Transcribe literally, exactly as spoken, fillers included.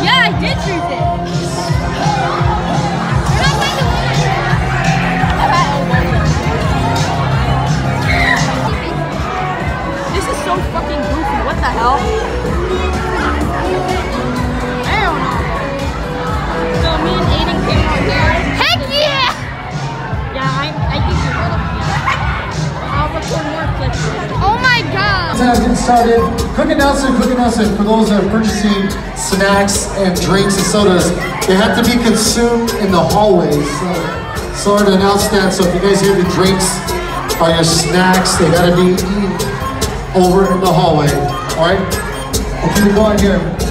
Yeah, I did choose it. This is so fucking goofy. What the hell? I don't know. So me and Aiden came out here. Heck yeah! Yeah, I, I think you're right. I'll record more clips. Oh my god! Getting started. Quick announcement, quick announcement for those that are purchasing snacks and drinks and sodas. They have to be consumed in the hallways. So, sorry to announce that. So if you guys hear the drinks or your snacks, they gotta be eaten over in the hallway. All right, we'll keep it going here.